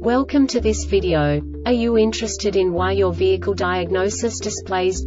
Welcome to this video. Are you interested in why your vehicle diagnosis displays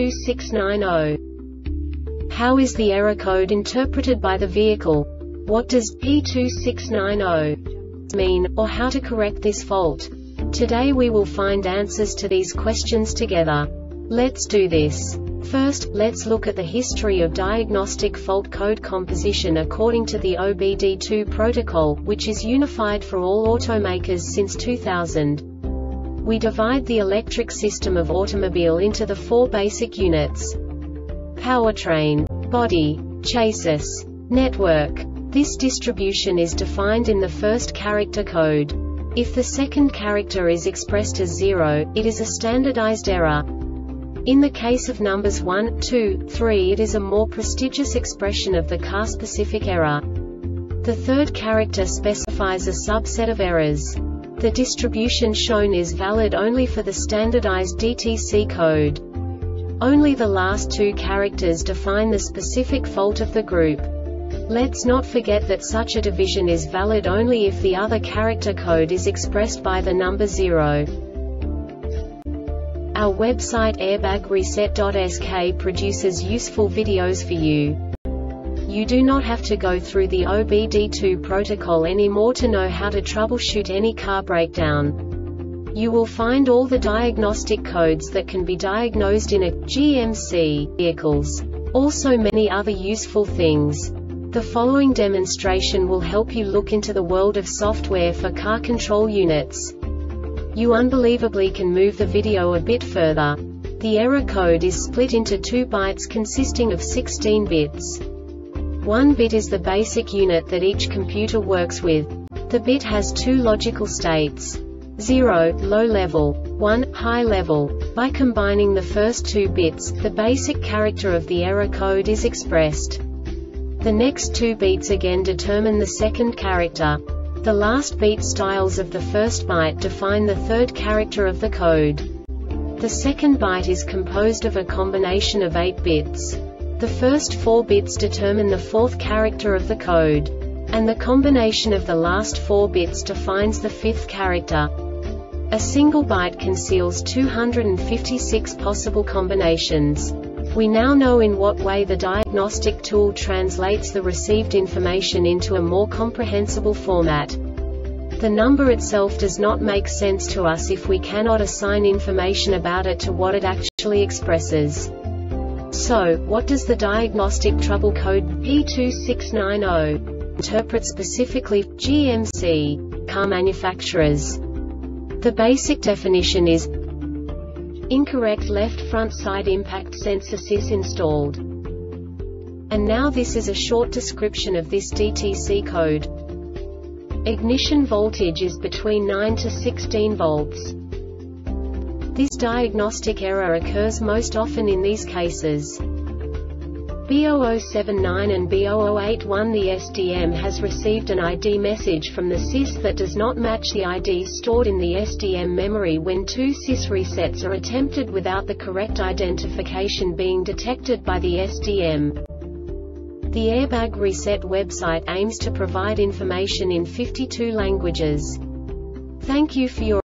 P2690? How is the error code interpreted by the vehicle? What does P2690 mean, or how to correct this fault? Today we will find answers to these questions together. Let's do this. First, let's look at the history of diagnostic fault code composition according to the OBD2 protocol, which is unified for all automakers since 2000. We divide the electric system of automobile into the four basic units: powertrain, body, chassis, network. This distribution is defined in the first character code. If the second character is expressed as 0, it is a standardized error. In the case of numbers 1, 2, 3, it is a more prestigious expression of the car-specific error. The third character specifies a subset of errors. The distribution shown is valid only for the standardized DTC code. Only the last two characters define the specific fault of the group. Let's not forget that such a division is valid only if the other character code is expressed by the number 0. Our website airbagreset.sk produces useful videos for you. You do not have to go through the OBD2 protocol anymore to know how to troubleshoot any car breakdown. You will find all the diagnostic codes that can be diagnosed in a GMC vehicles. Also many other useful things. The following demonstration will help you look into the world of software for car control units. You unbelievably can move the video a bit further. The error code is split into 2 bytes consisting of 16 bits. 1 bit is the basic unit that each computer works with. The bit has 2 logical states: 0, low level, 1, high level. By combining the first 2 bits, the basic character of the error code is expressed. The next 2 beats again determine the second character. The last beat styles of the first byte define the third character of the code. The second byte is composed of a combination of 8 bits. The first 4 bits determine the fourth character of the code. And the combination of the last 4 bits defines the fifth character. A single byte conceals 256 possible combinations. We now know in what way the diagnostic tool translates the received information into a more comprehensible format. The number itself does not make sense to us if we cannot assign information about it to what it actually expresses. So, what does the diagnostic trouble code P2690 interpret specifically for GMC car manufacturers? The basic definition is: incorrect left front side impact sensor SIS installed. And now this is a short description of this DTC code. Ignition voltage is between 9 to 16 volts. This diagnostic error occurs most often in these cases: B0079 and B0081. The SDM has received an ID message from the SIS that does not match the ID stored in the SDM memory when 2 SIS resets are attempted without the correct identification being detected by the SDM. The Airbag Reset website aims to provide information in 52 languages. Thank you for your